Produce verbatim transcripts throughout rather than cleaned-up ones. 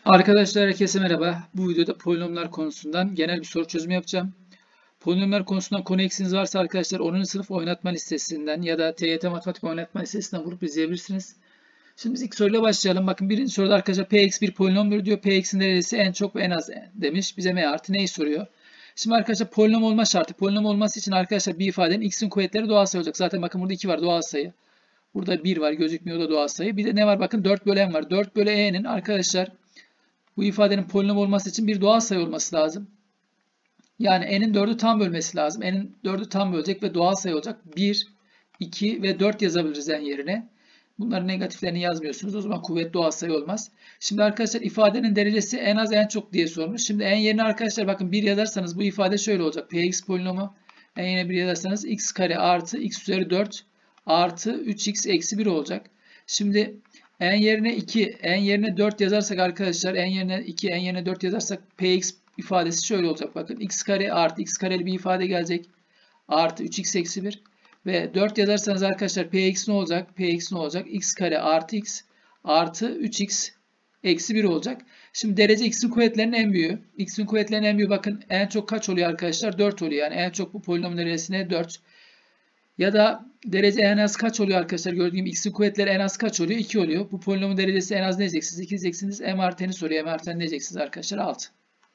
Arkadaşlar herkese merhaba. Bu videoda polinomlar konusundan genel bir soru çözümü yapacağım. Polinomlar konusundan konu eksiğiniz varsa arkadaşlar onuncu sınıf oynatma listesinden ya da T Y T matematik oynatma listesinden vurup izleyebilirsiniz. Şimdi biz ilk soruyla başlayalım. Bakın birinci soruda arkadaşlar Px bir polinomdur diyor. Px'in derecesi en çok ve en az demiş. Bize m artı neyi soruyor? Şimdi arkadaşlar polinom olma şartı. Polinom olması için arkadaşlar bir ifadenin x'in kuvvetleri doğal sayı olacak. Zaten bakın burada iki var doğal sayı. Burada bir var gözükmüyor da doğal sayı. Bir de ne var bakın dört bölü n var. dört bölü e'nin arkadaşlar bu ifadenin polinom olması için bir doğal sayı olması lazım. Yani n'in dördü tam bölmesi lazım. N'in dördü tam bölecek ve doğal sayı olacak. bir, iki ve dört yazabiliriz n yerine. Bunların negatiflerini yazmıyorsunuz. O zaman kuvvet doğal sayı olmaz. Şimdi arkadaşlar ifadenin derecesi en az en çok diye sormuş. Şimdi n yerine arkadaşlar bakın bir yazarsanız bu ifade şöyle olacak. Px polinomu n yerine bir yazarsanız x kare artı x üzeri dört artı üç x eksi bir olacak. Şimdi n yerine iki, n yerine dört yazarsak arkadaşlar, n yerine iki, n yerine dört yazarsak px ifadesi şöyle olacak. Bakın x kare artı x kareli bir ifade gelecek. Artı üç x eksi bir. Ve dört yazarsanız arkadaşlar px ne olacak? Px ne olacak? X kare artı x artı üç x eksi bir olacak. Şimdi derece x'in kuvvetlerinin en büyüğü. X'in kuvvetlerinin en büyüğü bakın en çok kaç oluyor arkadaşlar? dört oluyor. Yani en çok bu polinomun derecesine dört. Ya da derece en az kaç oluyor arkadaşlar? Gördüğüm gibi x'in kuvvetleri en az kaç oluyor? iki oluyor. Bu polinomun derecesi en az ne diyeceksiniz? iki diyeceksiniz. M artı n'i soruyor. M artı n ne diyeceksiniz arkadaşlar? altı.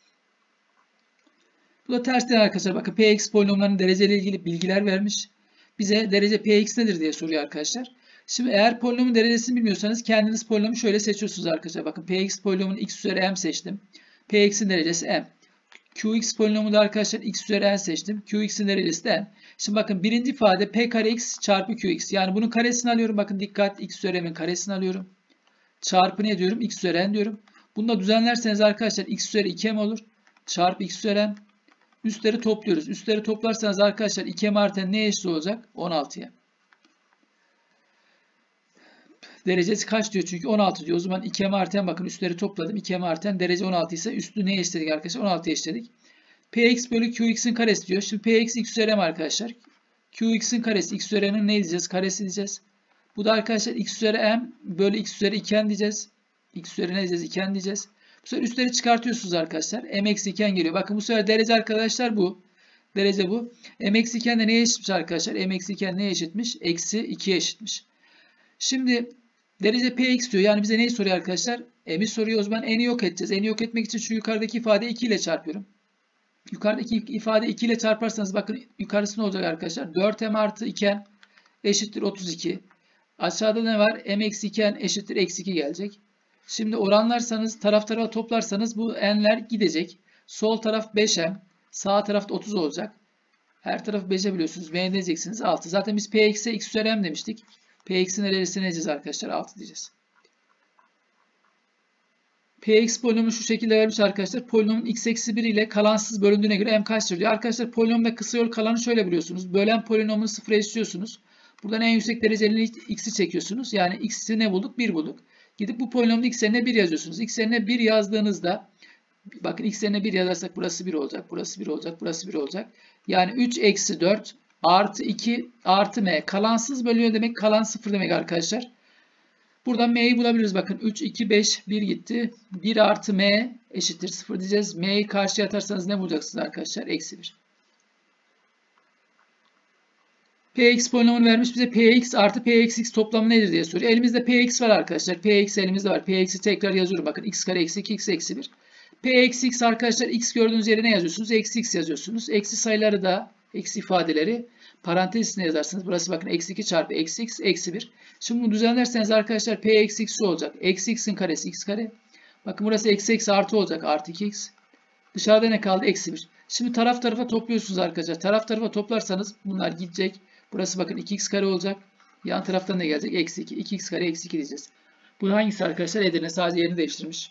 Bu da tersten arkadaşlar. Bakın Px polinomlarının dereceyle ilgili bilgiler vermiş. Bize derece Px nedir diye soruyor arkadaşlar. Şimdi eğer polinomun derecesini bilmiyorsanız kendiniz polinomu şöyle seçiyorsunuz arkadaşlar. Bakın Px polinomun x üzeri m seçtim. Px'in derecesi m. Qx polinomu da arkadaşlar x üzeri n seçtim. Qx'in derecesi de n. Şimdi bakın birinci ifade p kare x çarpı qx. Yani bunun karesini alıyorum. Bakın dikkat x üzeri m'in karesini alıyorum. Çarpı ne diyorum? X üzeri n diyorum. Bunu da düzenlerseniz arkadaşlar x üzeri iki m olur. Çarpı x üzeri n. Üstleri topluyoruz. Üstleri toplarsanız arkadaşlar iki m artı n neye eşit olacak? on altıya. Derecesi kaç diyor çünkü on altı diyor. O zaman iki m artı n bakın üstleri topladım. iki m artı n derece on altı ise üstü neye eşitledik arkadaşlar? on altıya eşitledik. Px bölü qx'in karesi diyor. Şimdi px x üzeri m arkadaşlar. Qx'in karesi x üzeri n'in ne diyeceğiz? Karesi diyeceğiz. Bu da arkadaşlar x üzeri m bölü x üzeri iki n diyeceğiz. X üzeri ne diyeceğiz? iki n diyeceğiz. Bu sefer üstleri çıkartıyorsunuz arkadaşlar. M eksi iki n geliyor. Bakın bu sefer derece arkadaşlar bu. Derece bu. M eksi iki n de neye eşitmiş arkadaşlar? M eksi iki n neye eşitmiş? Eksi ikiye eşitmiş. Şimdi derece Px diyor. Yani bize neyi soruyor arkadaşlar? M'i soruyor. O zaman n'i yok edeceğiz. N'i yok etmek için şu yukarıdaki ifadeyi iki ile çarpıyorum. Yukarıdaki ifade iki ile çarparsanız bakın yukarısı ne olacak arkadaşlar? dört m artı iki n eşittir otuz iki. Aşağıda ne var? M eksi iki n eşittir eksi iki gelecek. Şimdi oranlarsanız taraf tarafa toplarsanız bu n'ler gidecek. Sol taraf beş m. Sağ tarafta otuz olacak. Her tarafı beşe biliyorsunuz. M diyeceksiniz altı. Zaten biz Px'e x üzeri m demiştik. Px'in derecesini ne diyeceğiz arkadaşlar? altı diyeceğiz. Px polinomu şu şekilde vermiş arkadaşlar. Polinomun x eksi bir ile kalansız bölündüğüne göre m kaçtır diyor. Arkadaşlar polinomda kısa yol kalanı şöyle biliyorsunuz. Bölen polinomunu sıfıra eşitliyorsunuz. Buradan en yüksek dereceli x'i çekiyorsunuz. Yani x'i ne bulduk? bir bulduk. Gidip bu polinomda x yerine bir yazıyorsunuz. X yerine bir yazdığınızda bakın x yerine bir yazarsak burası bir olacak. Burası bir olacak. Burası bir olacak. Yani üç eksi dört artı iki artı m. Kalansız bölüyor demek. Kalan sıfır demek arkadaşlar. Buradan m'yi bulabiliriz. Bakın üç, iki, beş, bir gitti. bir artı m eşittir sıfır diyeceğiz. M'yi karşıya atarsanız ne bulacaksınız arkadaşlar? Eksi bir. Px polinomunu vermiş bize. Px artı Px toplamı nedir diye soruyor. Elimizde Px var arkadaşlar. Px elimizde var. Px'i tekrar yazıyorum. Bakın x kare eksi iki x eksi bir. Px x arkadaşlar x gördüğünüz yere ne yazıyorsunuz? Eksi x yazıyorsunuz. Eksi sayıları da eksi ifadeleri parantez içinde yazarsınız. Burası bakın eksi iki çarpı eksi x eksi bir. Şimdi bunu düzenlerseniz arkadaşlar p eksi x şu olacak. Eksi x'in karesi x kare. Bakın burası eksi eksi artı olacak. Artı iki x. Dışarıda ne kaldı? Eksi bir. Şimdi taraf tarafa topluyorsunuz arkadaşlar. Taraf tarafa toplarsanız bunlar gidecek. Burası bakın iki x kare olacak. Yan taraftan ne gelecek? Eksi iki. iki x kare eksi iki diyeceğiz. Bu hangisi arkadaşlar? Edirne sadece yerini değiştirmiş.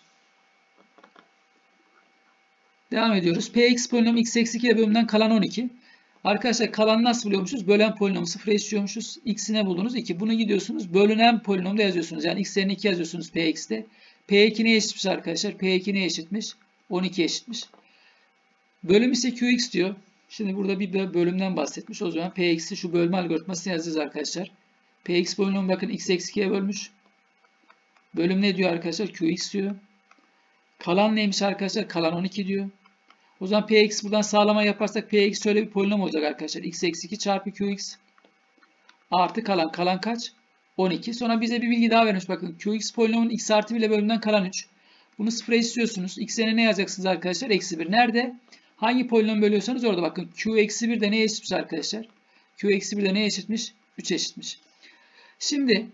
Devam ediyoruz. Px polinomu x eksi iki ile bölümünden kalan on iki. Arkadaşlar kalanı nasıl buluyormuşuz? Bölen polinomu sıfıra eşitliyormuşuz. X'ine buldunuz iki. Bunu gidiyorsunuz. Bölünen polinomda yazıyorsunuz. Yani x yerine iki yazıyorsunuz Px'te. P iki neye eşitmiş arkadaşlar? P iki neye eşitmiş? on ikiye eşitmiş. Bölüm ise Qx diyor. Şimdi burada bir bölümden bahsetmiş. O zaman Px'i şu bölme algoritmasını yazacağız arkadaşlar. Px polinomu bakın x eksi ikiye bölmüş. Bölüm ne diyor arkadaşlar? Qx diyor. Kalan neymiş arkadaşlar? Kalan on iki diyor. O zaman Px buradan sağlama yaparsak Px şöyle bir polinom olacak arkadaşlar. X eksi iki çarpı Qx artı kalan. Kalan kaç? on iki. Sonra bize bir bilgi daha vermiş. Bakın Qx polinomun x artı bir ile bölümünden kalan üç. Bunu sıfıra istiyorsunuz. X'e ne yazacaksınız arkadaşlar? Eksi bir. Nerede? Hangi polinom bölüyorsanız orada bakın. Q eksi bir de neye eşitmiş arkadaşlar? Q eksi bir de neye eşitmiş? üçe eşitmiş. Şimdi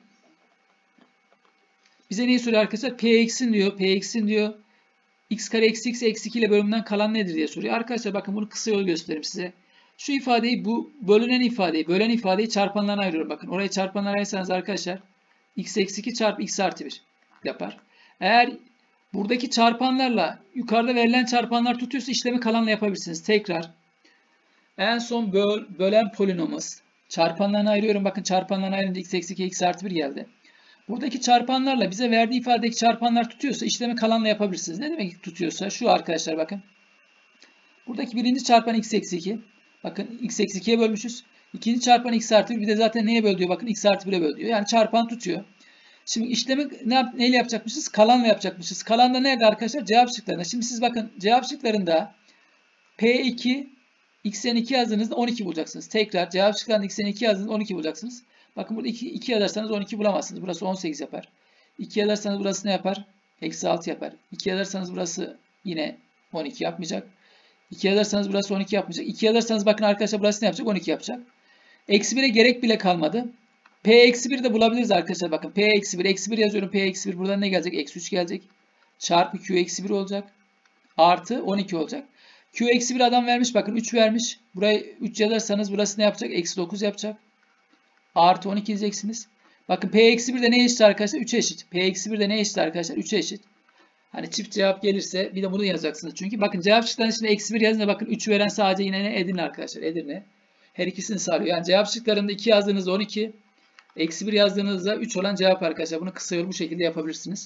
bize neyi soruyor arkadaşlar? Px'in diyor. Px'in diyor. X kare eksi x eksi iki ile bölümünden kalan nedir diye soruyor. Arkadaşlar bakın bunu kısa yol göstereyim size. Şu ifadeyi, bu bölünen ifadeyi, bölen ifadeyi çarpanlarına ayırıyorum. Bakın oraya çarpanlara ayırsanız arkadaşlar x eksi iki çarpı x artı bir yapar. Eğer buradaki çarpanlarla yukarıda verilen çarpanlar tutuyorsa işlemi kalanla yapabilirsiniz. Tekrar en son böl, bölen polinomumuz. Çarpanlarına ayırıyorum. Bakın çarpanlarına ayırınca x eksi iki x artı bir geldi. Buradaki çarpanlarla bize verdiği ifadedeki çarpanlar tutuyorsa işlemi kalanla yapabilirsiniz. Ne demek tutuyorsa? Şu arkadaşlar bakın. Buradaki birinci çarpan x eksi iki. Bakın x eksi ikiye bölmüşüz. İkinci çarpan x artı bir. Bir de zaten neye böl diyor? Bakın x artı bire böl diyor. Yani çarpan tutuyor. Şimdi işlemi ne, neyle yapacakmışız? Kalanla yapacakmışız. Kalan da nerede arkadaşlar? Cevap şıklarında. Şimdi siz bakın cevap şıklarında P iki x'den iki yazdığınızda on iki bulacaksınız. Tekrar cevap şıklarında x'den iki yazdığınızda on iki bulacaksınız. Bakın burada iki, iki yazarsanız on iki bulamazsınız. Burası on sekiz yapar. iki yazarsanız burası ne yapar? Eksi altı yapar. iki yazarsanız burası yine on iki yapmayacak. iki yazarsanız burası on iki yapmayacak. iki yazarsanız bakın arkadaşlar burası ne yapacak? on iki yapacak. Eksi bire gerek bile kalmadı. P eksi bir de bulabiliriz arkadaşlar. Bakın P eksi bir. Eksi bir yazıyorum. P eksi bir. Buradan ne gelecek? Eksi üç gelecek. Çarpı Q eksi bir olacak. Artı on iki olacak. Q eksi bir adam vermiş. Bakın üç vermiş. Buraya üç yazarsanız burası ne yapacak? Eksi dokuz yapacak. Artı on iki diyeceksiniz. Bakın P eksi bir de ne eşit arkadaşlar? üçe eşit. P eksi bir de ne eşit arkadaşlar? üçe eşit. Hani çift cevap gelirse bir de bunu yazacaksınız. Çünkü bakın cevap şıklarının içinde eksi bir yazınca bakın üç veren sadece yine ne? Edirne arkadaşlar. Edirne. Her ikisini sağlıyor. Yani cevap şıklarında iki yazdığınızda on iki. Eksi bir yazdığınızda üç olan cevap arkadaşlar. Bunu kısa yol bu şekilde yapabilirsiniz.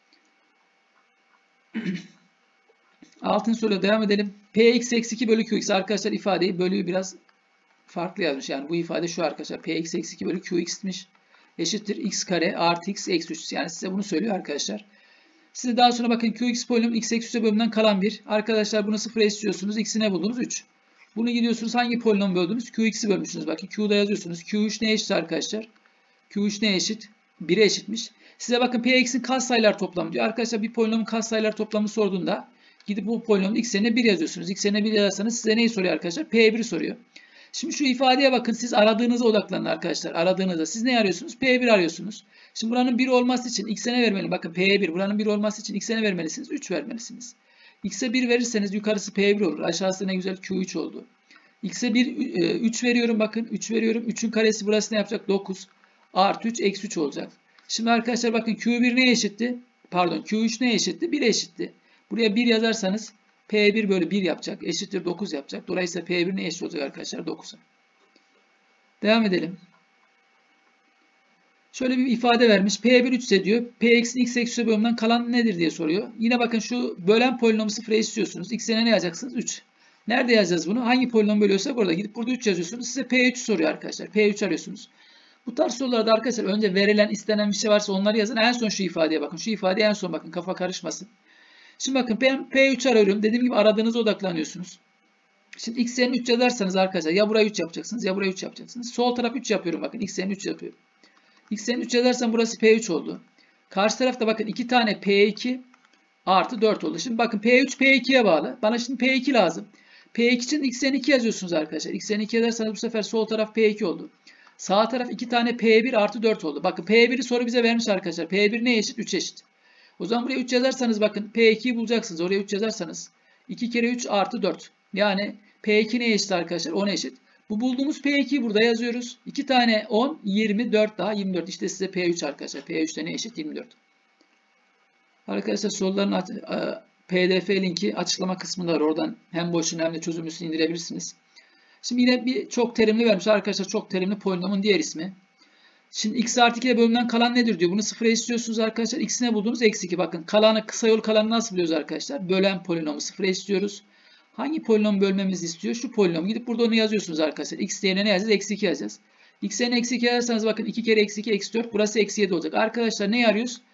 Altıncı soruya devam edelim. Px eksi iki bölü Qx. Arkadaşlar ifadeyi bölüyü biraz farklı yazmış. Yani bu ifade şu arkadaşlar. Px eksi iki bölü Qx'miş. Eşittir x kare artı x eksi üç. Yani size bunu söylüyor arkadaşlar. Size daha sonra bakın Qx polinom x eksi üçe bölümünden kalan bir. Arkadaşlar bunu sıfıra istiyorsunuz. X'i ne buldunuz? üç. Bunu gidiyorsunuz hangi polinom böldünüz? Qx'i bölmüşsünüz. Bakın Q'da yazıyorsunuz. Q üç ne eşit arkadaşlar? Q üç ne eşit? bire eşitmiş. Size bakın Px'in katsayılar toplamı diyor. Arkadaşlar bir polinomun katsayılar toplamını sorduğunda gidip bu polinomun x yerine bir yazıyorsunuz. X yerine bir yazarsanız size neyi soruyor arkadaşlar? P bir'i soruyor. Şimdi şu ifadeye bakın. Siz aradığınıza odaklanın arkadaşlar. Aradığınızda. Siz ne arıyorsunuz? P bir arıyorsunuz. Şimdi buranın bir olması için x'e ne vermeli? Bakın P bir. Buranın bir olması için x'e ne vermelisiniz? üç vermelisiniz. X'e bir verirseniz yukarısı P bir olur. Aşağısı ne güzel Q üç oldu. X'e bir, üç veriyorum bakın. üç veriyorum. üçün karesi burası ne yapacak? dokuz. Artı üç eksi üç olacak. Şimdi arkadaşlar bakın Q bir neye eşitti? Pardon Q üç neye eşitti? bir'e eşitti. Buraya bir yazarsanız P bir bölü bir yapacak. Eşittir dokuz yapacak. Dolayısıyla P bir neye eşit olacak arkadaşlar? dokuz'a. Devam edelim. Şöyle bir ifade vermiş. P bir üç ise diyor. P eksi x eksi üçe bölümünden kalan nedir diye soruyor. Yine bakın şu bölen polinomu sıfıra istiyorsunuz. X'e ne yazacaksınız? üç. Nerede yazacağız bunu? Hangi polinom bölüyorsak orada gidip burada üç yazıyorsunuz. Size P üç soruyor arkadaşlar. P üç arıyorsunuz. Bu tarz sorularda arkadaşlar önce verilen, istenen bir şey varsa onları yazın. En son şu ifadeye bakın. Şu ifadeye en son bakın. Kafa karışmasın. Şimdi bakın ben P üç arıyorum. Dediğim gibi aradığınıza odaklanıyorsunuz. Şimdi x yerine üç yazarsanız arkadaşlar ya buraya üç yapacaksınız ya buraya üç yapacaksınız. Sol taraf üç yapıyorum bakın. X yerine üç yapıyorum. X yerine üç yazarsam burası P üç oldu. Karşı tarafta bakın iki tane P iki artı dört oldu. Şimdi bakın P üç P iki'ye bağlı. Bana şimdi P iki lazım. P iki için x yerine iki yazıyorsunuz arkadaşlar. X yerine iki yazarsanız bu sefer sol taraf P iki oldu. Sağ taraf iki tane P bir artı dört oldu. Bakın P bir'i soru bize vermiş arkadaşlar. P bir neye eşit? üç'e eşit. O zaman buraya üç yazarsanız bakın P iki'yi bulacaksınız. Oraya üç yazarsanız iki kere üç artı dört. Yani P iki neye eşit arkadaşlar? on'a eşit. Bu bulduğumuz P iki'yi burada yazıyoruz. iki tane on, yirmi, dört daha yirmi dört. İşte size P üç arkadaşlar. P üç'te ne eşit? yirmi dört. Arkadaşlar soruların P D F linki açıklama kısmında var. Oradan hem boşuna hem de çözümlüsünü indirebilirsiniz. Şimdi yine bir çok terimli vermiş arkadaşlar. Çok terimli polinomun diğer ismi. Şimdi x artı iki ile bölümden kalan nedir diyor. Bunu sıfıra istiyorsunuz arkadaşlar. X'i ne buldunuz? Eksi iki. Bakın kalanı, kısa yol kalanı nasıl buluyoruz arkadaşlar? Bölen polinomu sıfıra istiyoruz. Hangi polinom bölmemizi istiyor? Şu polinom. Gidip burada onu yazıyorsunuz arkadaşlar. X yerine ne yazacağız? Eksi iki yazacağız. X yerine eksi iki yazarsanız bakın iki kere eksi iki eksi dört. Burası eksi yedi olacak. Arkadaşlar ne arıyoruz?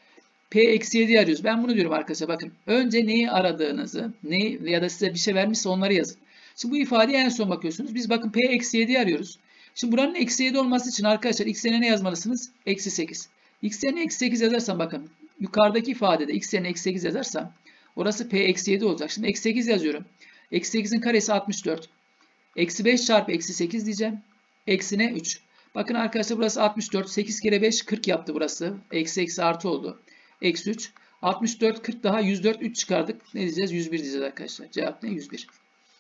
P eksi yediyi arıyoruz. Ben bunu diyorum arkadaşlar. Bakın önce neyi aradığınızı, neyi ya da size bir şey vermişse onları yazın. Şimdi bu ifadeye en son bakıyorsunuz. Biz bakın P eksi yediyi arıyoruz. Şimdi buranın eksi yedi olması için arkadaşlar x yerine ne yazmalısınız? Eksi sekiz. X yerine eksi sekiz yazarsam bakın yukarıdaki ifadede x yerine eksi sekiz yazarsam orası P eksi yedi olacak. Şimdi eksi sekiz yazıyorum. Eksi sekizin karesi altmış dört. Eksi beş çarpı eksi sekiz diyeceğim. Eksine üç. Bakın arkadaşlar burası altmış dört. sekiz kere beş kırk yaptı burası. Eksi eksi artı oldu. Eksi üç. altmış dört kırk daha yüz dört üç çıkardık. Ne diyeceğiz? yüz bir diyeceğiz arkadaşlar. Cevap ne? yüz bir.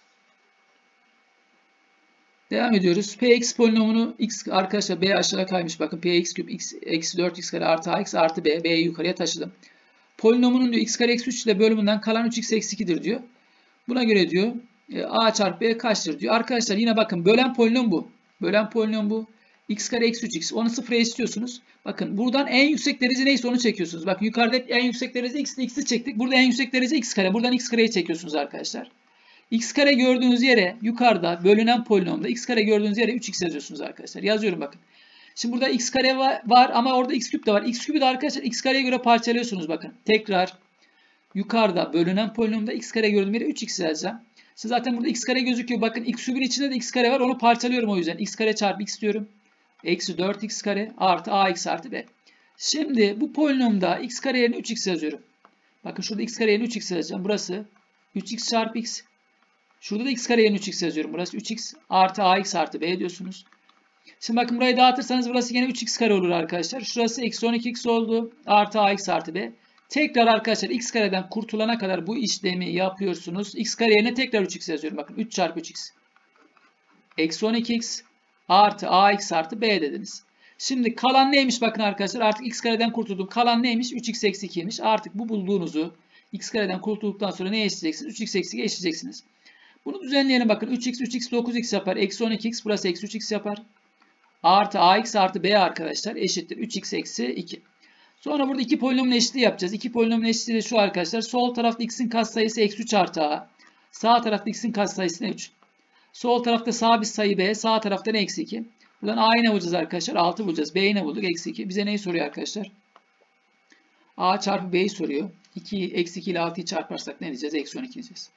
Devam ediyoruz. Px polinomunu x arkadaşlar b aşağı kaymış. Bakın px küp x eksi dört x kare artı ax artı b. B'yi yukarıya taşıdım. Polinomunun diyor x kare eksi üç ile bölümünden kalan üç x eksi iki'dir diyor. Buna göre diyor a çarpı b kaçtır diyor. Arkadaşlar yine bakın bölen polinom bu. Bölen polinom bu. X kare eksi üç x. Onu sıfıra istiyorsunuz. Bakın buradan en yüksek derece neyse onu çekiyorsunuz. Bakın yukarıda en yüksek derece x ile x'i çektik. Burada en yüksek derece x kare. Buradan x kareyi çekiyorsunuz arkadaşlar. X kare gördüğünüz yere yukarıda bölünen polinomda x kare gördüğünüz yere üç x yazıyorsunuz arkadaşlar. Yazıyorum bakın. Şimdi burada x kare var ama orada x küp de var. X küpü de arkadaşlar x kareye göre parçalıyorsunuz bakın. Tekrar yukarıda bölünen polinomda x kare gördüğüm yere üç x yazacağım. Siz zaten burada x kare gözüküyor. Bakın x küpün içinde de x kare var. Onu parçalıyorum o yüzden. X kare çarpı x diyorum. Eksi dört x kare artı ax artı b. Şimdi bu polinomda x kare yerine üç x yazıyorum. Bakın şurada x kare yerine üç x yazacağım. Burası üç x çarpı x. Şurada da x kare yerine üç x yazıyorum. Burası üç x artı ax artı b diyorsunuz. Şimdi bakın burayı dağıtırsanız burası yine üç x kare olur arkadaşlar. Şurası eksi on iki x oldu. Artı ax artı b. Tekrar arkadaşlar x kareden kurtulana kadar bu işlemi yapıyorsunuz. X kare yerine tekrar üç x yazıyorum. Bakın üç çarpı üç x. Eksi on iki x artı ax artı b dediniz. Şimdi kalan neymiş bakın arkadaşlar. Artık x kareden kurtuldum. Kalan neymiş? üç x eksi iki'ymiş. Artık bu bulduğunuzu x kareden kurtulduktan sonra neye eşleyeceksiniz? üç x eksi iki'ye eşleyeceksiniz. Bunu düzenleyelim bakın. üç x, üç x dokuz x yapar. Eksi on iki x burası eksi üç x yapar. Artı ax artı b arkadaşlar eşittir. üç x eksi iki. Sonra burada iki polinomun eşitliği yapacağız. İki polinomun eşitliği de şu arkadaşlar. Sol tarafta x'in katsayısı eksi üç artı a. Sağ tarafta x'in katsayısı ne? üç. Sol tarafta sabit sayı b. Sağ tarafta ne? Eksi iki. Buradan a'yı ne bulacağız arkadaşlar? altı bulacağız. B'yi ne bulduk? Eksi iki. Bize neyi soruyor arkadaşlar? A çarpı b'yi soruyor. iki, eksi iki ile altıyı çarparsak ne diyeceğiz? Eksi on iki diyeceğiz.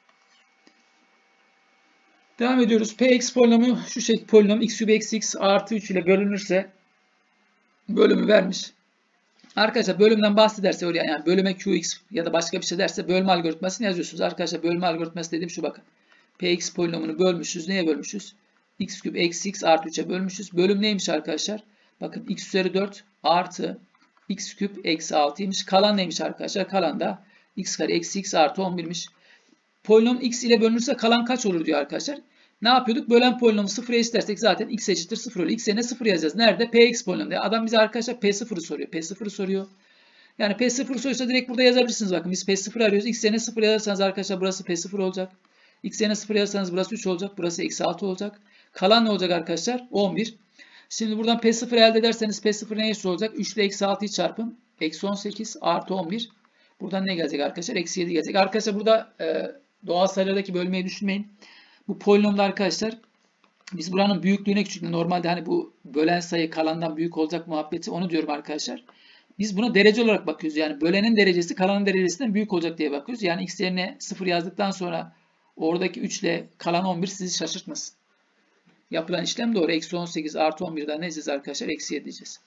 Devam ediyoruz. Px polinomu şu şekilde polinom x küp eksi x artı üç ile bölünürse bölümü vermiş. Arkadaşlar bölümden bahsederse oraya yani bölüme qx ya da başka bir şey derse bölme algoritmasını yazıyorsunuz. Arkadaşlar bölme algoritması dediğim şu bakın. Px polinomunu bölmüşüz. Neye bölmüşüz? X küp eksi x artı üç'e bölmüşüz. Bölüm neymiş arkadaşlar? Bakın x üzeri dört artı x küp eksi altı'ymış. Kalan neymiş arkadaşlar? Kalan da x kare eksi x artı on bir'miş. Polinom x ile bölünürse kalan kaç olur diyor arkadaşlar. Ne yapıyorduk? Bölen polinomu sıfıra eşitlersek zaten x eşittir sıfır oluyor. X yerine sıfır yazacağız. Nerede? Px polinomda. Adam bize arkadaşlar P sıfır'ı soruyor. P sıfır'ı soruyor. Yani P sıfır'ı soruyorsa direkt burada yazabilirsiniz. Bakın biz P sıfır arıyoruz. X yerine sıfır yazarsanız arkadaşlar burası P sıfır olacak. X yerine sıfır yazarsanız burası üç olacak. Burası eksi altı olacak. Kalan ne olacak arkadaşlar? on bir. Şimdi buradan P sıfır elde ederseniz P sıfır neye eşit olacak? üç ile eksi altıyı çarpın. Eksi on sekiz artı on bir. Buradan ne gelecek arkadaşlar? Eksi yedi gelecek. Arkadaşlar burada e, doğal sayılardaki bölmeyi düşünmeyin. Bu polinomda arkadaşlar biz buranın büyüklüğüne küçüklüğüne normalde hani bu bölen sayı kalandan büyük olacak muhabbeti onu diyorum arkadaşlar. Biz buna derece olarak bakıyoruz. Yani bölenin derecesi kalanın derecesinden büyük olacak diye bakıyoruz. Yani x yerine sıfır yazdıktan sonra oradaki üç ile kalan on bir sizi şaşırtmasın. Yapılan işlem doğru. Eksi on sekiz artı on bir'den ne diyeceğiz arkadaşlar? Eksi yedi diyeceğiz.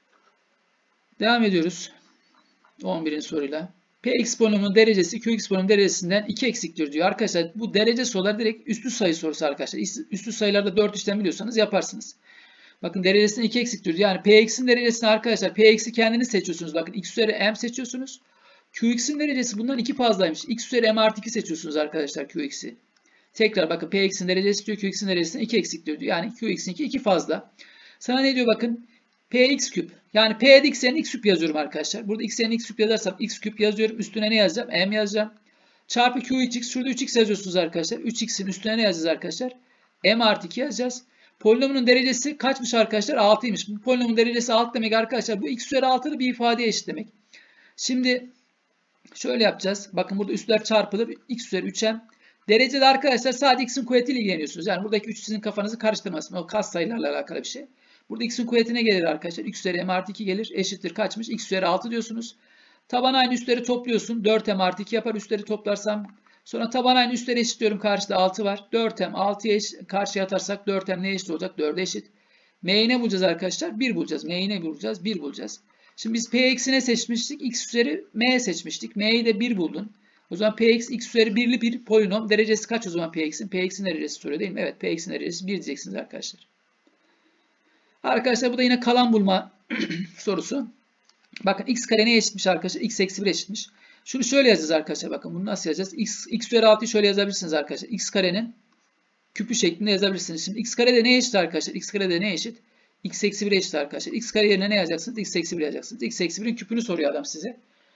Devam ediyoruz. on birinci soruyla. Px polinomunun derecesi Qx polinomunun derecesinden iki eksiktir diyor. Arkadaşlar bu derece sorular direkt üstü sayı sorusu arkadaşlar. Üstü sayılarda dört işlem biliyorsanız yaparsınız. Bakın derecesinden iki eksiktir diyor. Yani Px'in derecesini arkadaşlar Px'i kendiniz seçiyorsunuz. Bakın x üzeri m seçiyorsunuz. Qx'in derecesi bundan iki fazlaymış. X üzeri m artı iki seçiyorsunuz arkadaşlar Qx'i. Tekrar bakın Px'in derecesi diyor. Qx'in derecesinden iki eksiktir diyor. Yani Qx'in iki fazla. Sana ne diyor bakın? Px küp. Yani P'de x yerine x küp yazıyorum arkadaşlar. Burada x yerine x küp yazarsam x küp yazıyorum. Üstüne ne yazacağım? M yazacağım. Çarpı Qx. Şurada üç x yazıyorsunuz arkadaşlar. üç x'in üstüne ne yazacağız arkadaşlar? M artı iki yazacağız. Polinomunun derecesi kaçmış arkadaşlar? altıymış. Bu polinomun derecesi altı demek arkadaşlar. Bu x üzeri altı'lı bir ifadeye eşit demek. Şimdi şöyle yapacağız. Bakın burada üstler çarpılır. X üzeri üç m. Derecede arkadaşlar sadece x'in kuvvetiyle ilgileniyorsunuz. Yani buradaki üç sizin kafanızı karıştırmasın. O kas sayılarla alakalı bir şey. Burada x'in kuvvetine gelir arkadaşlar. X üzeri m artı iki gelir. Eşittir kaçmış? X üzeri altı diyorsunuz. Taban aynı üstleri topluyorsun. dört m artı iki yapar üstleri toplarsam. Sonra taban aynı üstleri eşitliyorum. Karşıda altı var. dört m altıya eşit, karşıya atarsak dört m neye eşit olacak? dörde eşit. M'yi ne bulacağız arkadaşlar? bir bulacağız. M'yi ne bulacağız? bir bulacağız. Şimdi biz P eksine seçmiştik. X üzeri M seçmiştik. M'yi de bir buldun. O zaman Px x üzeri birli bir polinom. Derecesi kaç o zaman Px'in? Px'in derecesi soruyor değil mi? Evet, Px'in derecesi bir diyeceksiniz arkadaşlar. Arkadaşlar bu da yine kalan bulma sorusu. Bakın x kare neye eşitmiş arkadaşlar? X eksi bir eşitmiş. Şunu şöyle yazacağız arkadaşlar. Bakın bunu nasıl yazacağız? X, x üzeri altıyı şöyle yazabilirsiniz arkadaşlar. X karenin küpü şeklinde yazabilirsiniz. Şimdi x kare de neye eşit arkadaşlar? X kare de neye eşit? X eksi bire eşit arkadaşlar. X kare yerine ne yazacaksınız? X eksi bir yazacaksınız. X eksi birin küpünü soruyor adam size.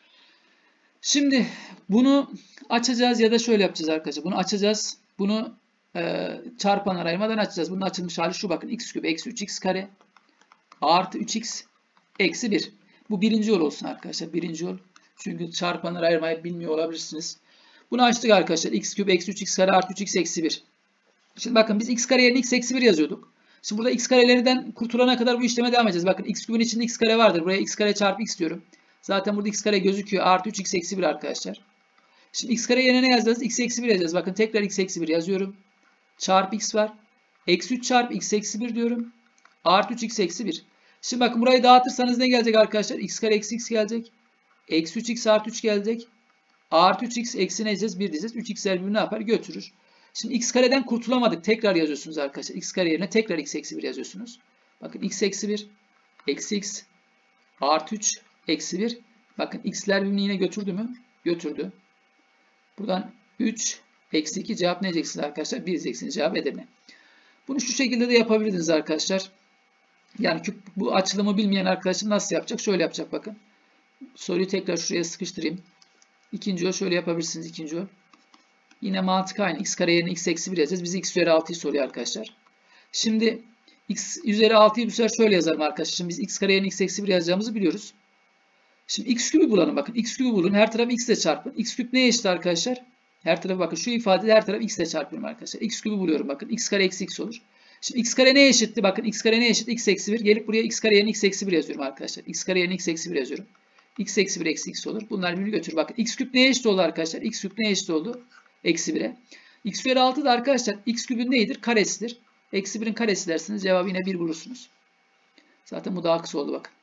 Şimdi bunu açacağız ya da şöyle yapacağız arkadaşlar. Bunu açacağız. Bunu e, çarpanlara ayırmadan açacağız. Bunun açılmış hali şu, bakın. X küp eksi üç x kare artı üç x eksi bir. Bu birinci yol olsun arkadaşlar. Birinci yol. Çünkü çarpanlara ayırmayı bilmiyor olabilirsiniz. Bunu açtık arkadaşlar. X küp eksi üç x kare artı üç x eksi bir. Şimdi bakın biz x kare yerine x eksi bir yazıyorduk. Şimdi burada x karelerden kurtulana kadar bu işleme devam edeceğiz. Bakın x küpün içinde x kare vardır. Buraya x kare çarpı x diyorum. Zaten burada x kare gözüküyor. Artı üç x eksi bir arkadaşlar. Şimdi x kare yerine ne yazacağız? X eksi bir yazacağız. Bakın tekrar x eksi bir yazıyorum. Çarpı x var. Eksi üç çarpı x eksi bir diyorum. Artı üç x eksi bir. Şimdi bakın burayı dağıtırsanız ne gelecek arkadaşlar? X kare eksi x gelecek. Eksi üç x artı üç gelecek. Artı üç x eksi ne diyeceğiz? bir diyeceğiz. üç x bir ne yapar? Götürür. Şimdi x kareden kurtulamadık. Tekrar yazıyorsunuz arkadaşlar. X kare yerine tekrar x eksi bir yazıyorsunuz. Bakın x eksi bir. Eksi x. Artı üç. Eksi bir. Bakın x'ler birbirini yine götürdü mü? Götürdü. Buradan üç. Eksi iki. Cevap ne diyeceksiniz arkadaşlar? bir diyeceksiniz. Cevap Edirne. Bunu şu şekilde de yapabilirsiniz arkadaşlar. Yani bu açılımı bilmeyen arkadaşım nasıl yapacak? Şöyle yapacak bakın. Soruyu tekrar şuraya sıkıştırayım. İkinci yol şöyle yapabilirsiniz. İkinci yol. Yine mantık aynı. X kare yerine x eksi bir yazacağız. Bize x üzeri altıyı soruyor arkadaşlar. Şimdi x üzeri altıyı bu sefer şöyle yazalım arkadaşlar. Şimdi biz x kare yerine x eksi bir yazacağımızı biliyoruz. Şimdi x küpü bulalım. Bakın x küpü bulun. Her tarafı x ile çarpın. X küp neye eşit arkadaşlar? Her tarafı bakın. Şu ifadede her tarafı x ile çarpıyorum arkadaşlar. X küpü buluyorum. Bakın x kare eksi x olur. Şimdi x kare neye eşitti? Bakın x kare neye eşit? X eksi bir. Gelip buraya x kare yerine x eksi bir yazıyorum arkadaşlar. X kare yerine x eksi bir yazıyorum. X eksi bir eksi x olur. Bunlar birbirini götürür. Bakın x küp neye eşit oldu arkadaşlar? X küp neye eşit oldu? Eksi bire. X üzeri altı da arkadaşlar x küpün neydir? Karesidir. Eksi birin karesi dersiniz. Cevabı yine bir bulursunuz. Zaten bu daha kısa oldu bakın.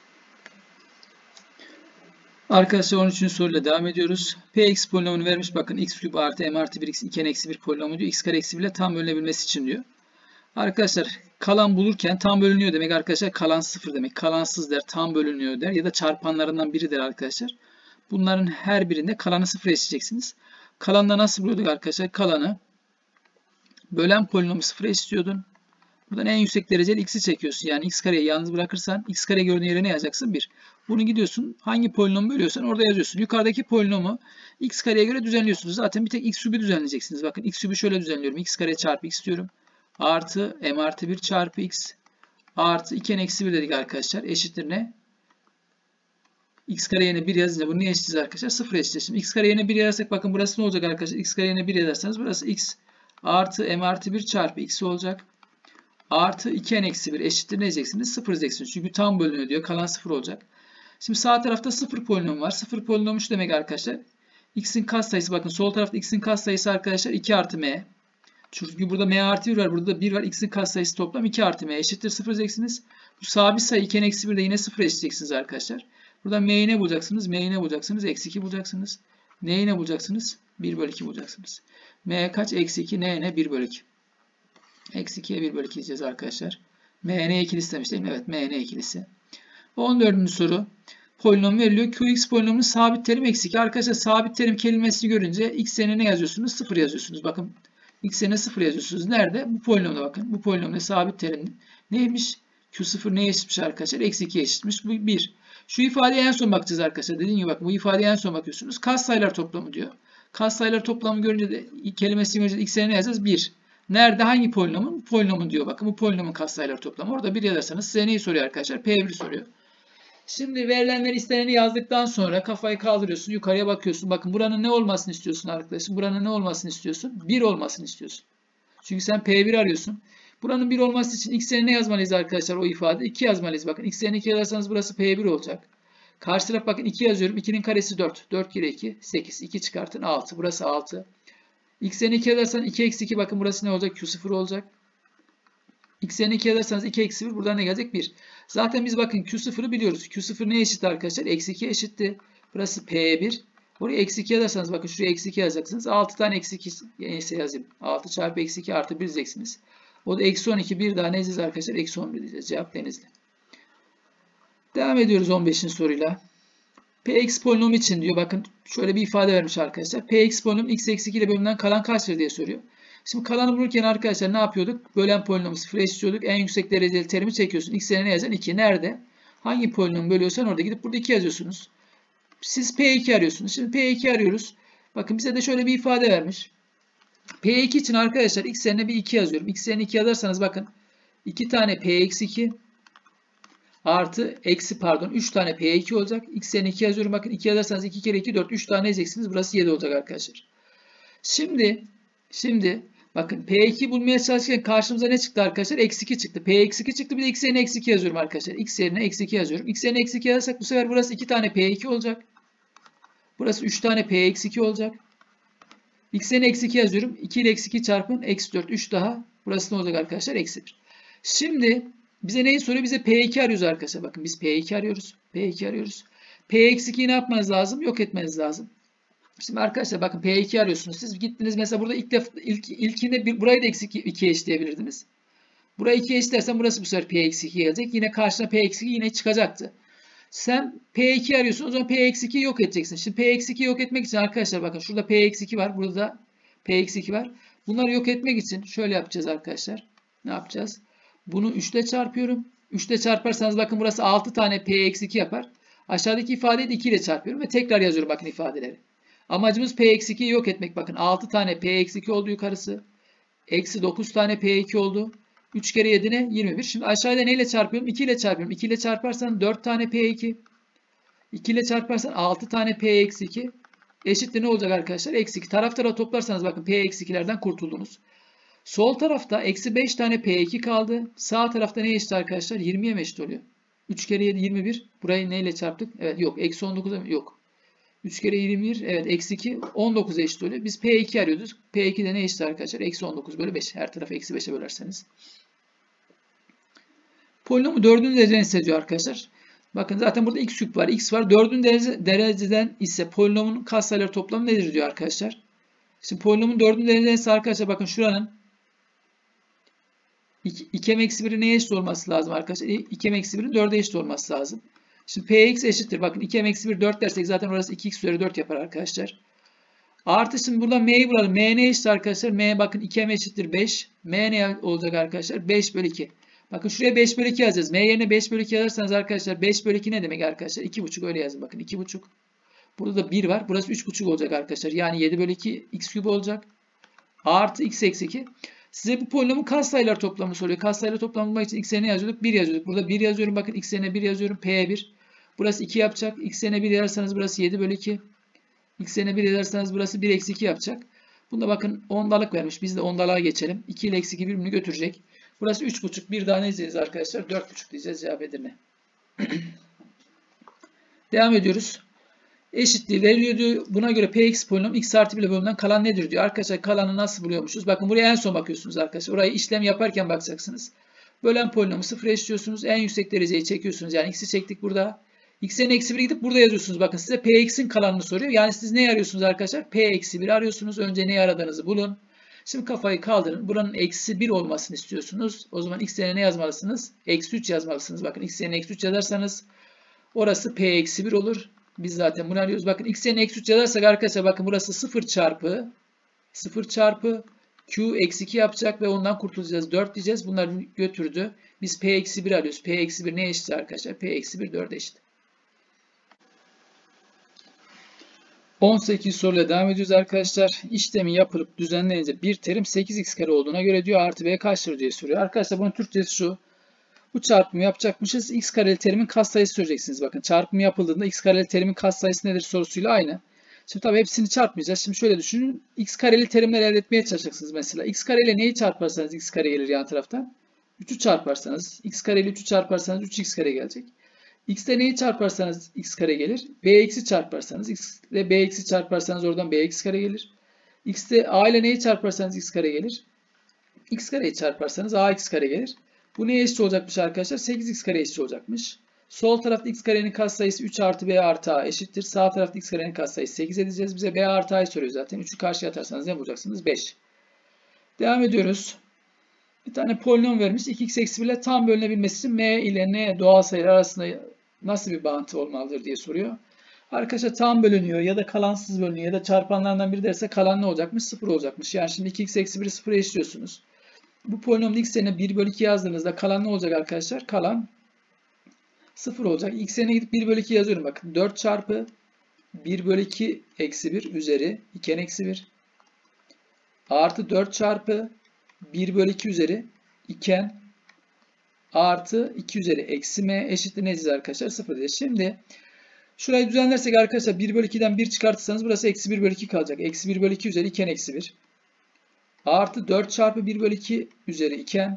Arkadaşlar on üçüncü soruyla devam ediyoruz. Px polinomunu vermiş. Bakın x küp artı m artı bir x iki n eksi bir polinomu diyor. X kare eksi bir ile tam bölünebilmesi için diyor. Arkadaşlar kalan bulurken tam bölünüyor demek arkadaşlar. Kalan sıfır demek. Kalansız der. Tam bölünüyor der. Ya da çarpanlarından biri der arkadaşlar. Bunların her birinde kalanı sıfır eşleyeceksiniz. Kalanla nasıl buluyorduk arkadaşlar? Kalanı bölen polinomu sıfır eşliyordun. Buradan en yüksek dereceli x'i çekiyorsun. Yani x kareyi yalnız bırakırsan x kare gördüğün yere ne yazacaksın? bir. Bunu gidiyorsun. Hangi polinomu bölüyorsan orada yazıyorsun. Yukarıdaki polinomu x kareye göre düzenliyorsunuz. Zaten bir tek x kübü düzenleyeceksiniz. Bakın x kübü şöyle düzenliyorum. X kare çarpı x diyorum. Artı m artı bir çarpı x artı iki n eksi bir dedik arkadaşlar. Eşittir ne? X kare yerine bir yazınca bunu niye eşiteceğiz arkadaşlar? sıfır eşiteceğiz. Şimdi x kare yerine bir yazarsak bakın burası ne olacak arkadaşlar? X kare yerine bir yazarsanız burası x artı m artı bir çarpı x olacak. Artı iki n eksi bir eşittir ne diyeceksiniz? sıfır diyeceksiniz. Çünkü tam bölünüyor diyor. Kalan sıfır olacak. Şimdi sağ tarafta sıfır polinom var. sıfır polinomu şu demek arkadaşlar. X'in katsayısı bakın sol tarafta x'in katsayısı arkadaşlar iki artı m. Çünkü burada m artı bir var. Burada da bir var. X'in katsayısı toplam iki artı m eşittir sıfır diyeceksiniz. Bu sabit sayı iki n eksi bir de yine sıfır eşitleyeceksiniz arkadaşlar. Buradan m'yi ne bulacaksınız? M'yi ne bulacaksınız? Eksi iki bulacaksınız. N'yi ne bulacaksınız? bir bölü iki bulacaksınız. M kaç? Eksi iki. N ne? bir bölü iki. Eksi ikiye bir bölü iki diyeceğiz arkadaşlar. M n ikilisi demiş değil mi? Evet. M n ikilisi. on dördüncü soru. Polinom veriliyor. Qx polinomunun sabit terim eksi iki. Arkadaşlar sabit terim kelimesini görünce x'e ne yazıyorsunuz? sıfır yazıyorsunuz. Bakın x'e sıfır yazıyorsunuz. Nerede? Bu polinomda bakın. Bu polinomda sabit terim neymiş? Q sıfır neye eşitmiş arkadaşlar? Eksi ikiye eşitmiş. Bu bir. Şu ifadeye en son bakacağız arkadaşlar. Dediğim gibi bakın bu ifadeye en son bakıyorsunuz. Katsayılar toplamı diyor. Katsayılar toplamı görünce de kelimesini görünce x'e ne yazacağız? bir. Nerede? Hangi polinomun? Polinomun diyor. Bakın bu polinomun katsayılar toplamı. Orada bir yazarsanız size neyi soruyor arkadaşlar? P bir soruyor. Şimdi verilenleri isteneni yazdıktan sonra kafayı kaldırıyorsun. Yukarıya bakıyorsun. Bakın buranın ne olmasını istiyorsun arkadaşım? Buranın ne olmasını istiyorsun? bir olmasını istiyorsun. Çünkü sen P bir arıyorsun. Buranın bir olması için x'e ne yazmalıyız arkadaşlar o ifade? iki yazmalıyız. Bakın x'e iki yazarsanız burası P bir olacak. Karşı taraf bakın iki yazıyorum. ikinin karesi dört. dört kere iki sekiz. iki çıkartın altı. Burası altı. X'e iki yazarsan iki eksi iki bakın burası ne olacak? Q sıfır olacak. X'e iki yazarsanız iki eksi bir buradan ne gelecek? bir. Zaten biz bakın Q sıfır'ı biliyoruz. Q sıfır neye eşit arkadaşlar? Eksi iki eşitti. Burası P'ye bir. Oraya eksi iki yazarsanız bakın şuraya eksi iki yazacaksınız. altı tane eksi iki neyse yazayım. altı çarpı eksi iki artı bir diyeceksiniz. O da eksi on iki. Bir daha ne diyeceğiz arkadaşlar? Eksi on bir diyeceğiz. Cevap Denizli. Devam ediyoruz on beşinci soruyla. Px polinomu için diyor. Bakın şöyle bir ifade vermiş arkadaşlar. Px polinomu x eksi iki ile bölümden kalan kaçtır diye soruyor. Şimdi kalanı bulurken arkadaşlar ne yapıyorduk? Bölen polinomu sıfıra eşitliyorduk. En yüksek dereceli terimi çekiyorsun. X'e ne yazacaksın? iki. Nerede? Hangi polinomu bölüyorsan orada gidip burada iki yazıyorsunuz. Siz P iki arıyorsunuz. Şimdi P iki arıyoruz. Bakın bize de şöyle bir ifade vermiş. P iki için arkadaşlar x yerine bir iki yazıyorum. X yerine iki yazarsanız bakın iki tane P eksi iki artı eksi pardon üç tane P iki olacak. X yerine iki yazıyorum. Bakın iki yazarsanız iki kere iki dört. üç tane yazacaksınız. Burası yedi olacak arkadaşlar. Şimdi şimdi bakın P iki bulmaya çalışırken karşımıza ne çıktı arkadaşlar? Eksi iki çıktı. P eksi iki çıktı. Bir de x yerine eksi iki yazıyorum arkadaşlar. X yerine eksi iki yazıyorum. X yerine eksi iki yazarsak bu sefer burası iki tane P iki olacak. Burası üç tane P eksi iki olacak. X yerine eksi iki yazıyorum. iki ile eksi iki çarpın. Eksi dört. üç daha. Burası ne olacak arkadaşlar? Eksi bir. Şimdi bize neyi soruyor? Bize P iki arıyoruz arkadaşlar. Bakın biz P iki arıyoruz. P iki arıyoruz. P eksi ikiyi ne yapmanız lazım? Yok etmeniz lazım. Şimdi arkadaşlar bakın P iki arıyorsunuz. Siz gittiniz mesela burada ilk, def ilk ilkinde bir, burayı da eksi ikiye eşitleyebilirdiniz. Burayı ikiye eşitlersen burası bu sefer P eksi iki gelecek. Yine karşına P eksi iki yine çıkacaktı. Sen P iki arıyorsun. O zaman P eksi ikiyi yok edeceksin. Şimdi P eksi ikiyi yok etmek için arkadaşlar bakın şurada P eksi iki var. Burada da P eksi iki var. Bunları yok etmek için şöyle yapacağız arkadaşlar. Ne yapacağız? Bunu üç ile çarpıyorum. üç ile çarparsanız bakın burası altı tane P eksi iki yapar. Aşağıdaki ifadeyi de iki ile çarpıyorum ve tekrar yazıyorum bakın ifadeleri. Amacımız P eksi ikiyi yok etmek. Bakın altı tane P eksi iki oldu yukarısı. Eksi dokuz tane P iki oldu. üç kere yedi ne? yirmi bir. Şimdi aşağıda neyle çarpıyorum? iki ile çarpıyorum. iki ile çarparsan dört tane P iki. iki ile çarparsan altı tane P eksi iki. Eşittir ne olacak arkadaşlar? Eksi iki. Taraf tarafa toplarsanız bakın P eksi ikilerden kurtuldunuz. Sol tarafta eksi beş tane P iki kaldı. Sağ tarafta ne eşit arkadaşlar? yirmiye mi eşit oluyor? üç kere yedi yirmi bir. Burayı neyle çarptık? Evet yok. Eksi on dokuz'a mı? Yok. üç kere yirmi bir. Evet eksi iki. on dokuza eşit oluyor. Biz P iki arıyorduk. P iki de ne eşit arkadaşlar? Eksi on dokuz bölü beş. Her tarafı eksi beşe bölerseniz. Polinomu dördüncü dereceden hissediyor arkadaşlar. Bakın zaten burada x küp var. X var. dördüncü derece, dereceden ise polinomun katsayıları toplamı nedir diyor arkadaşlar. Şimdi polinomun dördüncü dereceden ise arkadaşlar bakın şuranın iki m eksi biri neye eşit olması lazım arkadaşlar? iki m eksi birin dörde eşit olması lazım. Şimdi Px eşittir. Bakın iki m eksi bir dört dersek zaten orası iki x üzeri dört yapar arkadaşlar. Artı şimdi burada m'yi bulalım. M ne eşit arkadaşlar? M bakın iki m eşittir beş. M ne olacak arkadaşlar? beş bölü iki. Bakın şuraya beş bölü iki yazacağız. M yerine beş bölü iki yazarsanız arkadaşlar beş bölü iki ne demek arkadaşlar? iki buçuk öyle yazın. Bakın iki buçuk. Burada da bir var. Burası üç buçuk olacak arkadaşlar. Yani yedi bölü iki x küp olacak. Artı x eksi iki. Size bu polinomun katsayılar toplamını soruyor. Katsayılar toplamı bulmak için x yerine yazıyorduk? bir yazıyorduk. Burada bir yazıyorum. Bakın x yerine bir yazıyorum. P bir. Burası iki yapacak. X yerine bir yazarsanız burası yedi bölü iki. X yerine bir yazarsanız burası bir eksi iki yapacak. Bunda bakın ondalık vermiş. Biz de ondalığa geçelim. iki ile eksi iki birbirini götürecek. Burası üç buçuk. Bir daha ne diyeceğiz arkadaşlar? dört buçuk diyeceğiz. Cevap Edirne. Devam ediyoruz. Eşitliği veriliyor diyor. Buna göre Px polinom x artı bir ile bölümden kalan nedir diyor. Arkadaşlar kalanı nasıl buluyormuşuz? Bakın buraya en son bakıyorsunuz arkadaşlar. Orayı işlem yaparken bakacaksınız. Bölen polinomu sıfır eşitliyorsunuz. En yüksek dereceyi çekiyorsunuz. Yani x'i çektik burada. X'in eksi biri gidip burada yazıyorsunuz. Bakın size Px'in kalanını soruyor. Yani siz ne arıyorsunuz arkadaşlar? P eksi bir arıyorsunuz. Önce neyi aradığınızı bulun. Şimdi kafayı kaldırın. Buranın eksi bir olmasını istiyorsunuz. O zaman x yerine ne yazmalısınız? Eksi üç yazmalısınız. Bakın x yerine eksi üç yazarsanız orası P eksi bir olur. Biz zaten bunu arıyoruz. Bakın x yerine eksi üç yazarsak arkadaşlar bakın burası sıfır çarpı sıfır çarpı Q eksi iki yapacak ve ondan kurtulacağız. dört diyeceğiz. Bunlar götürdü. Biz P eksi bir arıyoruz. P eksi bir neye eşit arkadaşlar? P eksi bir dörde eşit. on sekiz soruyla devam ediyoruz arkadaşlar. İşlemi yapılıp düzenlenince bir terim sekiz x kare olduğuna göre diyor artı b kaçtır diye soruyor. Arkadaşlar bunun Türkçesi şu. Bu çarpımı yapacakmışız. X kareli terimin katsayısı söyleyeceksiniz. Bakın çarpımı yapıldığında x kareli terimin katsayısı nedir sorusuyla aynı. Şimdi tabii hepsini çarpmayacağız. Şimdi şöyle düşünün. X kareli terimler elde etmeye çalışacaksınız mesela. X kare ile neyi çarparsanız x kare gelir yan taraftan. üçü çarparsanız. X kare ile üçü çarparsanız üç x kare gelecek. X'te neyi çarparsanız x kare gelir. B eksi çarparsanız x ile B eksi çarparsanız oradan B eksi kare gelir. X'te A ile neyi çarparsanız x kare gelir. X kareyi çarparsanız A x kare gelir. Bu neye eşit olacakmış arkadaşlar? sekiz x kare eşit olacakmış. Sol tarafta x karenin katsayısı üç artı B artı A eşittir. Sağ tarafta x karenin katsayısı sekiz edeceğiz. Bize B artı A'yı soruyor zaten. üçü karşıya atarsanız ne bulacaksınız? beş. Devam ediyoruz. Bir tane polinom vermiş. iki x eksi bir ile tam bölünebilmesi için m ile n doğal sayılar arasında nasıl bir bağıntı olmalıdır diye soruyor. Arkadaşlar tam bölünüyor ya da kalansız bölünüyor ya da çarpanlardan biri derse kalan ne olacakmış? sıfır olacakmış. Yani şimdi iki x eksi bir'i sıfıra eşliyorsunuz. Bu polinomda x yerine bir bölü iki yazdığınızda kalan ne olacak arkadaşlar? Kalan sıfır olacak. X yerine gidip bir bölü iki yazıyorum. Bakın dört çarpı bir bölü iki eksi bir üzeri iki n eksi bir artı dört çarpı bir bölü iki üzeri iki n artı iki üzeri eksi m eşittir ne diyeceğiz arkadaşlar? sıfır diyeceğiz. Şimdi şurayı düzenlersek arkadaşlar bir bölü iki'den bir çıkartırsanız burası eksi bir bölü iki kalacak. Eksi bir bölü iki üzeri iki n eksi bir artı dört çarpı bir bölü iki üzeri iki n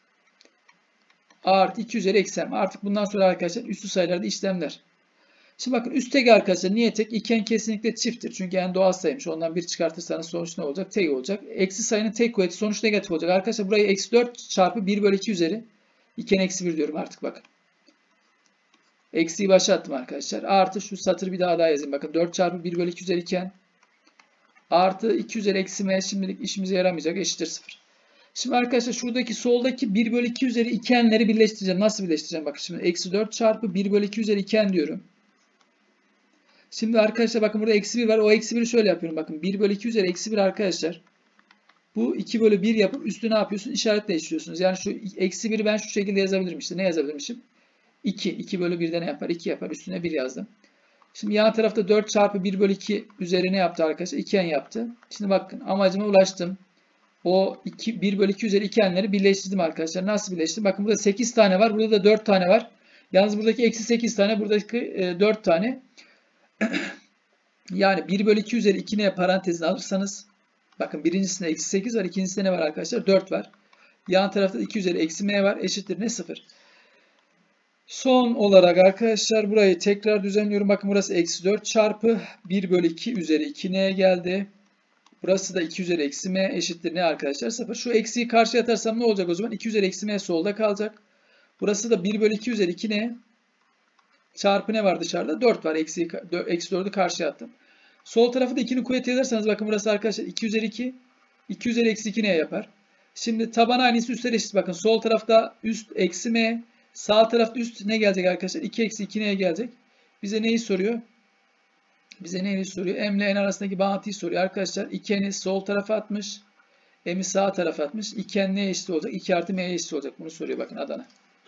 artı iki üzeri eksi m. Artık bundan sonra arkadaşlar üstü sayılarda işlemler. Şimdi bakın üst tek arkadaşlar niye tek? iki n kesinlikle çifttir. Çünkü n doğal sayıymış. Ondan bir çıkartırsanız sonuç ne olacak? Tek olacak. Eksi sayının tek kuvveti sonuç negatif olacak. Arkadaşlar burayı eksi dört çarpı bir bölü iki üzeri iki n eksi bir diyorum artık bakın. Eksiyi başa attım arkadaşlar. Artı şu satırı bir daha daha yazayım. Bakın dört çarpı bir bölü iki üzeri iki n artı iki üzeri eksi m şimdilik işimize yaramayacak. Eşittir sıfır. Şimdi arkadaşlar şuradaki soldaki bir bölü iki üzeri iki n'leri birleştireceğim. Nasıl birleştireceğim? Bakın şimdi eksi dört çarpı bir bölü iki üzeri iki n diyorum. Şimdi arkadaşlar bakın burada eksi bir var. O eksi bir'i şöyle yapıyorum. Bakın bir bölü iki üzeri eksi bir arkadaşlar. Bu iki bölü bir yapıp üstüne ne yapıyorsun? İşaret değiştiriyorsunuz. Yani şu eksi bir'i ben şu şekilde yazabilirim işte. Ne yazabilirmişim? iki. iki bölü bir'de ne yapar? iki yapar. Üstüne bir yazdım. Şimdi yan tarafta dört çarpı bir bölü iki üzeri ne yaptı arkadaşlar? iki n yaptı. Şimdi bakın amacıma ulaştım. O iki, bir bölü iki üzeri iki n'leri birleştirdim arkadaşlar. Nasıl birleştirdim? Bakın burada sekiz tane var. Burada da dört tane var. Yalnız buradaki eksi sekiz tane. Buradaki e, dört tane. Yani bir bölü iki üzeri iki n'ye parantezine alırsanız bakın birincisinde eksi sekiz var. İkincisinde ne var arkadaşlar? dört var. Yan tarafta iki üzeri eksi m var. Eşittir ne? sıfır. Son olarak arkadaşlar burayı tekrar düzenliyorum. Bakın burası eksi dört çarpı bir bölü iki üzeri iki n'ye geldi. Burası da iki üzeri eksi m eşittir ne arkadaşlar? sıfır. Şu eksiyi karşıya atarsam ne olacak o zaman? iki üzeri eksi m solda kalacak. Burası da bir bölü iki üzeri iki n çarpı ne var dışarıda? dört var. Eksi, eksi dördü karşıya attım. Sol tarafı da ikinin kuvveti yazarsanız bakın burası arkadaşlar iki üzeri iki. iki üzeri eksi iki n yapar. Şimdi taban aynısı üstler eşit. Bakın sol tarafta üst eksi m. Sağ tarafta üst ne gelecek arkadaşlar? iki eksi iki n'ye gelecek. Bize neyi soruyor? Bize neyi soruyor? M ile n arasındaki bağıntıyı soruyor. Arkadaşlar iki n'i sol tarafa atmış. M'i sağ tarafa atmış. iki n neye eşit olacak? iki artı m'ye eşit olacak. Bunu soruyor bakın Adana.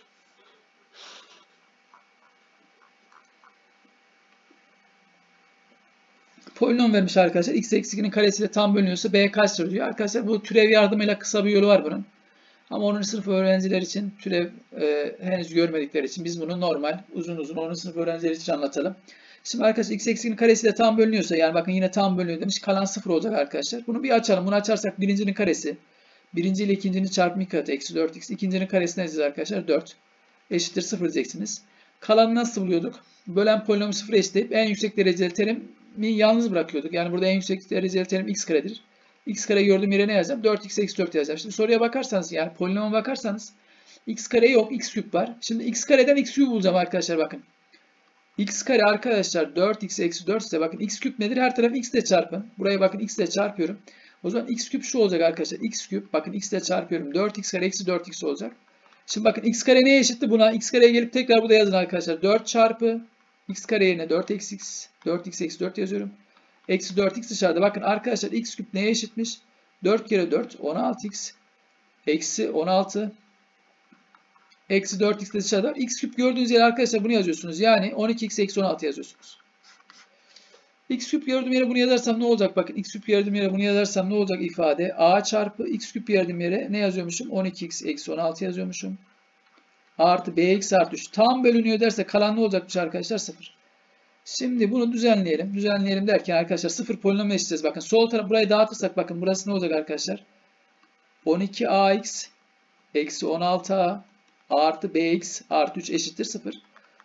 Polinom vermiş arkadaşlar. X eksi ikinin karesiyle tam bölünüyorsa B kaçtır diyor. Arkadaşlar bu türev yardımıyla kısa bir yolu var bunun. Ama onuncu sınıf öğrenciler için türev e, henüz görmedikleri için biz bunu normal uzun uzun onuncu sınıf öğrencileri için anlatalım. Şimdi arkadaşlar x eksi ikinin karesiyle tam bölünüyorsa yani bakın yine tam bölünüyor demiş. Kalan sıfır olacak arkadaşlar. Bunu bir açalım. Bunu açarsak birincinin karesi. Birinci ile ikincinin çarpımı iki katı eksi dört x. İkincinin karesi ne diyeceğiz arkadaşlar? dört. Eşittir sıfır diyeceksiniz. Kalanı nasıl buluyorduk? Bölen polinomu sıfıra eşitleyip en yüksek dereceli terimi yalnız bırakıyorduk. Yani burada en yüksek dereceli terim x karedir. X kare gördüğüm yere ne yazacağım? dört x eksi dört yazacağım. Şimdi soruya bakarsanız yani polinoma bakarsanız x kare yok. X küp var. Şimdi x kareden x küp bulacağım arkadaşlar bakın. X kare arkadaşlar dört x eksi dört ise bakın x küp nedir? Her tarafı x ile çarpın. Buraya bakın x ile çarpıyorum. O zaman x küp şu olacak arkadaşlar. X küp bakın x ile çarpıyorum. dört x kare eksi dört x olacak. Şimdi bakın x kare neye eşitti buna? X kareye gelip tekrar burada yazın arkadaşlar. dört çarpı x kare yerine dört eksi x. dört x eksi dört yazıyorum. Eksi dört x dışarıda. Bakın arkadaşlar x küp neye eşitmiş? dört kere dört on altı x. Eksi on altı. Eksi dört x de dışarıda. X küp gördüğünüz yere arkadaşlar bunu yazıyorsunuz. Yani on iki x eksi on altı yazıyorsunuz. X küp gördüğüm yere bunu yazarsam ne olacak? Bakın x küp gördüğüm yere bunu yazarsam ne olacak ifade? A çarpı x küp gördüğüm yere ne yazıyormuşum? on iki x eksi on altı yazıyormuşum. Artı bx artı üç. Tam bölünüyor derse kalan ne olacakmış arkadaşlar? sıfır. Şimdi bunu düzenleyelim. Düzenleyelim derken arkadaşlar sıfır polinomu eşiteceğiz. Bakın sol taraf burayı dağıtırsak bakın burası ne olacak arkadaşlar? on iki ax eksi on altı a artı bx artı üç eşittir sıfır.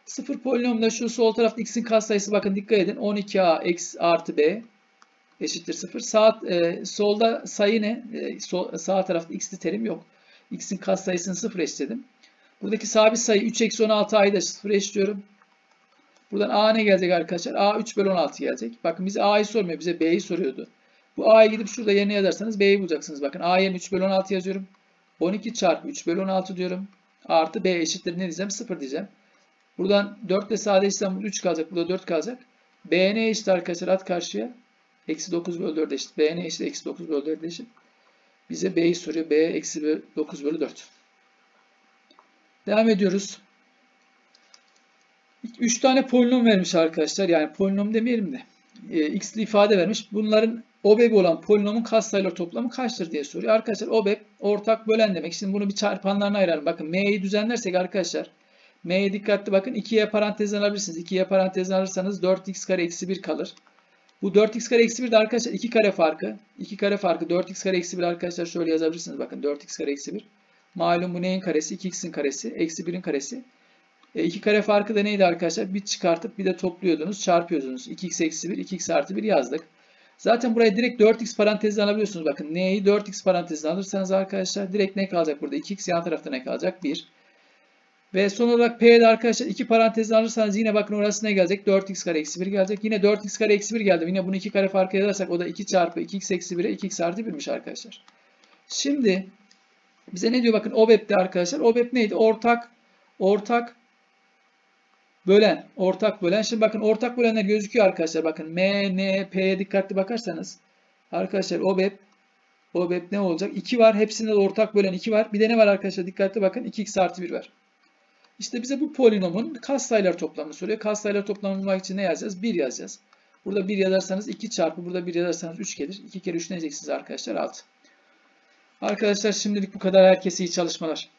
sıfır polinomda şu sol tarafta x'in katsayısı bakın dikkat edin. on iki a eksi artı b eşittir sıfır. Sağ, e, solda sayı ne? E, sol, sağ tarafta x'li terim yok. X'in katsayısını sıfır eşitledim. Buradaki sabit sayı üç eksi on altı a'yı da sıfır eşitliyorum. Buradan a ne gelecek arkadaşlar? A üç bölü on altı gelecek. Bakın bize a'yı sormuyor. Bize b'yi soruyordu. Bu a'yı gidip şurada yerine yazarsanız b'yi bulacaksınız. Bakın a yerine üç bölü on altı yazıyorum. on iki çarpı üç bölü on altı diyorum. Artı b eşittir ne diyeceğim? sıfır diyeceğim. Buradan dört ile sadeleştirsem burada üç kalacak. Burada dört kalacak. B ne eşit arkadaşlar? At karşıya. Eksi dokuz bölü dört eşit. B ne eşit? Eksi dokuz bölü dört eşit. Bize b'yi soruyor. B eksi dokuz bölü dört. Devam ediyoruz. üç tane polinom vermiş arkadaşlar. Yani polinom demeyelim de. E, x'li ifade vermiş. Bunların O B E P olan polinomun katsayıları toplamı kaçtır diye soruyor. Arkadaşlar O B E P ortak bölen demek. Şimdi bunu bir çarpanlarına ayıralım. Bakın m'yi düzenlersek arkadaşlar. M'ye dikkatli bakın. ikiye parantezden alabilirsiniz. ikiye parantezden alırsanız dört x kare eksi bir kalır. Bu dört x kare eksi bir de arkadaşlar iki kare farkı. iki kare farkı dört x kare eksi bir arkadaşlar şöyle yazabilirsiniz. Bakın dört x kare eksi bir. Malum bu neyin karesi? iki x'in karesi. Eksi birin karesi. E, iki kare farkı da neydi arkadaşlar? Bir çıkartıp bir de topluyordunuz. Çarpıyordunuz. iki x eksi bir. iki x artı bir yazdık. Zaten buraya direkt dört x parantezden alabiliyorsunuz. Bakın n'yi dört x parantezden alırsanız arkadaşlar direkt ne kalacak burada? iki x yan tarafta ne kalacak? bir. Ve son olarak P'de arkadaşlar iki parantezden alırsanız yine bakın orası ne gelecek? dört x kare eksi bir gelecek. Yine dört x kare eksi bir geldi. Yine bunu iki kare farkı yazarsak o da iki çarpı iki x eksi bir'e iki x artı bir'miş arkadaşlar. Şimdi bize ne diyor? Bakın O B E P'te arkadaşlar. O B E P neydi? Ortak ortak bölen. Ortak bölen. Şimdi bakın ortak bölenler gözüküyor arkadaşlar. Bakın M, N, P'ye dikkatli bakarsanız. Arkadaşlar O B E P O B E P ne olacak? iki var. Hepsinde de ortak bölen iki var. Bir de ne var arkadaşlar? Dikkatli bakın. iki x artı bir var. İşte bize bu polinomun katsayılar toplamını soruyor. Katsayılar toplamını bulmak için ne yazacağız? bir yazacağız. Burada bir yazarsanız iki çarpı burada bir yazarsanız üç gelir. iki kere üç ne edeceksiniz arkadaşlar? altı. Arkadaşlar şimdilik bu kadar. Herkese iyi çalışmalar.